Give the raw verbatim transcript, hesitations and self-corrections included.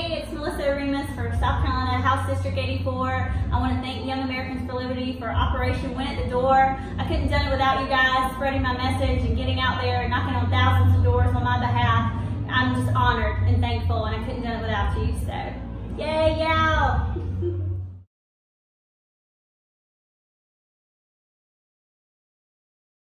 Hey, it's Melissa Oremus for South Carolina House District eighty-four. I want to thank Young Americans for Liberty for Operation Win at the Door. I couldn't have done it without you guys spreading my message and getting out there and knocking on thousands of doors on my behalf. I'm just honored and thankful, and I couldn't have done it without you. So, yay, yeah.